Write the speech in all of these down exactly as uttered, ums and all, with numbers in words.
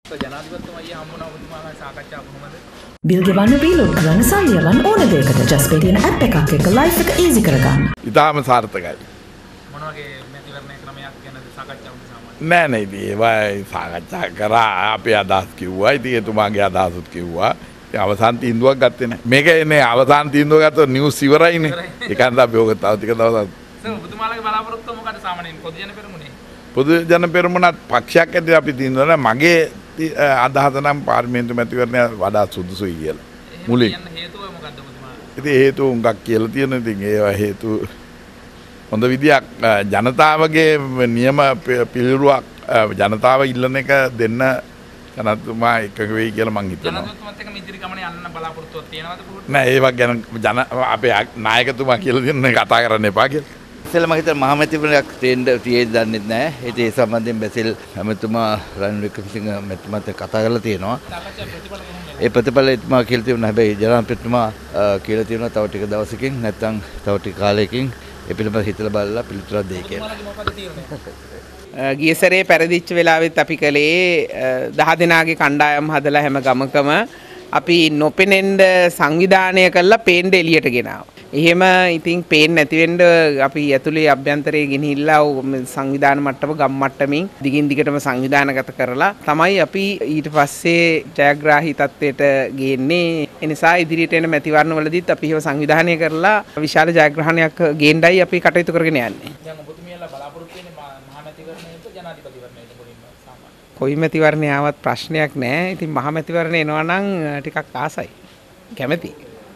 Bill ගෙවන්න බීලෝඩ් කරන්න සල්ලි යවන්න ඕන දෙයකට ජස්පේ තියෙන ඇප් එකක් එක්ක ලයිෆ් එක ඊසි කරගන්න. ඉතාලම සාර්ථකයි. මොන වගේ මැතිවරණ ක්‍රමයක් ගැනද සාකච්ඡා වුණේ සාමාන්‍යයෙන්? නෑ නෑ ඉතින් ඒවා සාකච්ඡා කරා අපේ අදහස් කිව්වා. ඉතින් එතුමාගේ අදහසුත් කිව්වා. ඉතින් අවසාන තීන්දුවක් ගත්තේ නෑ. මේක එන්නේ අවසාන තීන්දුව ගත්තොත් නිවුස් ඉවරයිනේ. ඒකන්ද අපි ඔක තව ටික දවසක්. සර් ඔබතුමාලගේ බලාපොරොත්තුව මොකද සාමාන්‍යයෙන් පොදු ජන පෙරමුණේ? පොදු ජන පෙරමුණත් පක්ෂයක් ඇතුළේ අපි තීන්දුව නෑ මගේ අදහස නම් පාර්ලිමේන්තු මැතිවරණය වඩා සුදුසුයි කියලා. මුලින්. හේතුව මොකද්ද ඔබතුමා? ඉතින් හේතු උඟක් කියලා තියෙනවා. ඉතින් ඒවා හේතු හොඳ විදියක් ජනතාවගේ නියම පිළිරුවක් ජනතාව ඉල්ලන එක දෙන්න ජනතුමා එකඟ වෙයි කියලා මං හිතනවා. ජනතුමත් එක්ක ඉදිරි ගමනේ යන්න බලාපොරොත්තුවක් තියෙනවද පුරුදු? නෑ ඒවා ගැන ජන අපේ නායකතුමා කියලා දෙන්න කතා කරන්න එපා කියලා. ඉතින් මම හිතන්නේ මහමැතිවරණයක් තේන්න තියෙද දන්නේ නැහැ. ඉතින් ඒ සම්බන්ධයෙන් බැසිල් හැමතුමා රනිල් වික්‍රමසිංහ මැතිතුමාත් කතා කරලා තියෙනවා. ඒ ප්‍රතිඵල එතුමා කියලා තියෙනවා. හැබැයි ජනාධිපතිතුමා කියලා තියෙනවා තව ටික දවසකින් නැත්නම් තව ටික කාලයකින් ඒ පිළිබඳව හිතලා බලලා පිළිතුරක් දෙයි කියලා. ගිය සැරේ පෙරදිච්ච වෙලාවෙත් අපි කලේ දහ දෙනාගේ කණ්ඩායම් හදලා හැම ගමකම අපි නොපෙනෙන්න සංවිධානය කළා පේන්න එළියට ගෙනාවා. එහෙම ඉතින් පේන්නේ නැති වෙන්න අපි ඇතුලේ අභ්‍යන්තරයේ ගෙනහිල්ලා සංවිධාන මට්ටම ගම් මට්ටමින් දිගින් දිගටම සංවිධානගත කරලා තමයි අපි ඊට පස්සේ ජයග්‍රාහී තත්ත්වයට ගේන්නේ. ඒ නිසා ඉදිරියට එන මැතිවරණ වලදීත් අපි ඒව සංවිධානය කරලා විශාල ජයග්‍රහණයක් ගේන්නයි අපි කටයුතු කරගෙන යන්නේ. දැන් ඔබතුමියලා බලාපොරොත්තු වෙන්නේ මහා මැතිවරණයට ජනාධිපතිවරණයට මුලින්ම සාමාන්‍යයෙන්. කොයි මැතිවරණේ ආවත් ප්‍රශ්නයක් නැහැ. ඉතින් මහා මැතිවරණේ එනවා නම් ටිකක් ආසයි. කැමැති.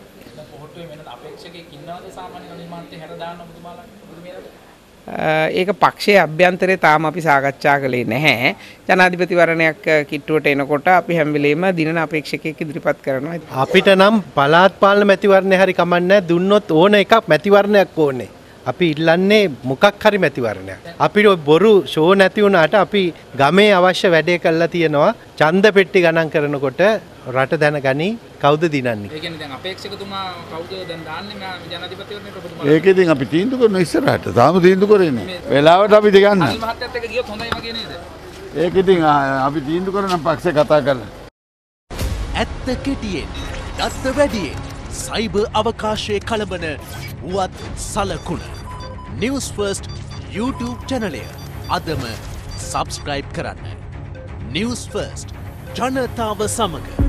ඒක පක්ෂයේ අභ්‍යන්තරේ තාම අපි සාකච්ඡා කළේ නැහැ. ජනාධිපතිවරණයක් කිට්ටුවට එනකොට අපි හැම වෙලේම දිනන අපේක්ෂකයෙක් ඉදිරිපත් කරනවා. අපිට නම් පළාත් පාලන මැතිවරණේ හරි කමන්නේ දුන්නොත් ඕන එකක් මැතිවරණයක් ඕනේ. අපි ඉල්ලන්නේ මොකක් හරි මැතිවරණයක්. අපිට බොරු ෂෝ නැති වුණාට අපි ගමේ අවශ්‍ය වැඩේ කරලා තියෙනවා. ඡන්ද පෙට්ටි ගණන් කරනකොට රට දැනගනි කවුද දිනන්නේ. ඒ කියන්නේ දැන් අපේක්ෂකතුමා කවුද දැන් දාන්නේ ජනාධිපතිවරණයට ඔබතුමා? ඒක ඉතින් අපි තීන්දුව කරන ඉස්සරහට. තාම තීන්දුව කරේ නෑ. වෙලාවට අපි දෙගන්න. අනිල් මහත්තයත් එක්ක ගියොත් හොඳයි වගේ නේද? ඒක ඉතින් අපි තීන්දුව කරන පක්ෂේ කතා කරලා. ඇත්ත කෙටියෙන්, දත්ත වැඩියෙන්, සයිබර් අවකාශයේ කලබන වුවත් සලකුණ. Newsfirst YouTube channelය අදම subscribe කරන්න. Newsfirst ජනතාව සමග